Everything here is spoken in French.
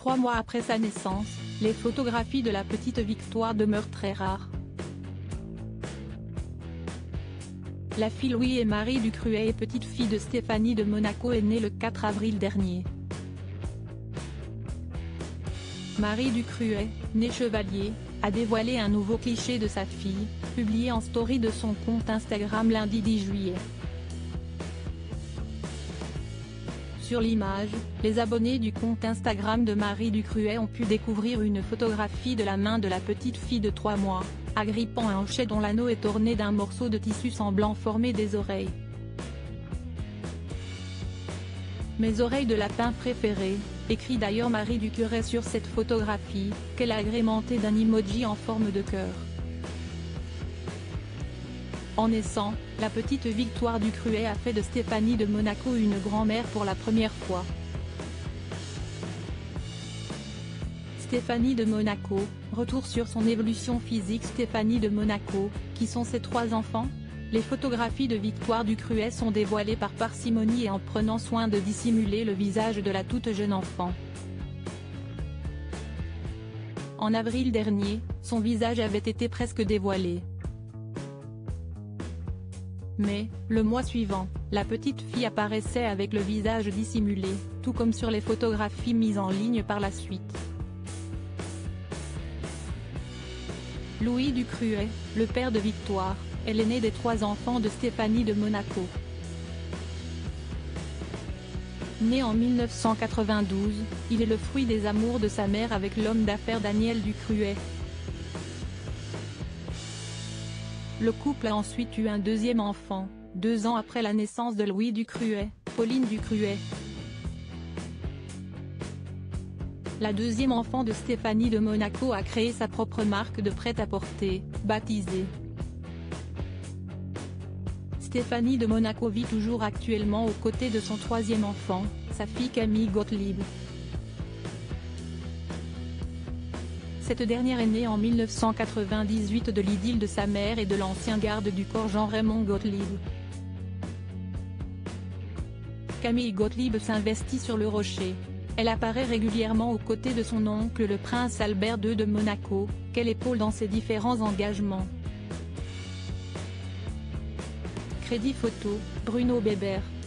3 mois après sa naissance, les photographies de la petite Victoire demeurent très rares. La fille Louis et Marie Ducruet et petite-fille de Stéphanie de Monaco est née le 4 avril dernier. Marie Ducruet, née Chevalier, a dévoilé un nouveau cliché de sa fille, publié en story de son compte Instagram lundi 10 juillet. Sur l'image, les abonnés du compte Instagram de Marie Ducruet ont pu découvrir une photographie de la main de la petite fille de 3 mois, agrippant un hochet dont l'anneau est orné d'un morceau de tissu semblant former des oreilles. Mes oreilles de lapin préférées, écrit d'ailleurs Marie Ducruet sur cette photographie, qu'elle a agrémentée d'un emoji en forme de cœur. En naissant, la petite Victoire Ducruet a fait de Stéphanie de Monaco une grand-mère pour la première fois. Stéphanie de Monaco, retour sur son évolution physique. Stéphanie de Monaco, qui sont ses 3 enfants? Les photographies de Victoire Ducruet sont dévoilées par parcimonie et en prenant soin de dissimuler le visage de la toute jeune enfant. En avril dernier, son visage avait été presque dévoilé. Mais, le mois suivant, la petite fille apparaissait avec le visage dissimulé, tout comme sur les photographies mises en ligne par la suite. Louis Ducruet, le père de Victoire, est l'aîné des 3 enfants de Stéphanie de Monaco. Né en 1992, il est le fruit des amours de sa mère avec l'homme d'affaires Daniel Ducruet. Le couple a ensuite eu un deuxième enfant, 2 ans après la naissance de Louis Ducruet, Pauline Ducruet. La deuxième enfant de Stéphanie de Monaco a créé sa propre marque de prêt-à-porter, baptisée. Stéphanie de Monaco vit toujours actuellement aux côtés de son 3e enfant, sa fille Camille Gottlieb. Cette dernière est née en 1998 de l'idylle de sa mère et de l'ancien garde du corps Jean-Raymond Gottlieb. Camille Gottlieb s'investit sur le rocher. Elle apparaît régulièrement aux côtés de son oncle le prince Albert II de Monaco, qu'elle épaule dans ses différents engagements. Crédit photo, Bruno Bébert.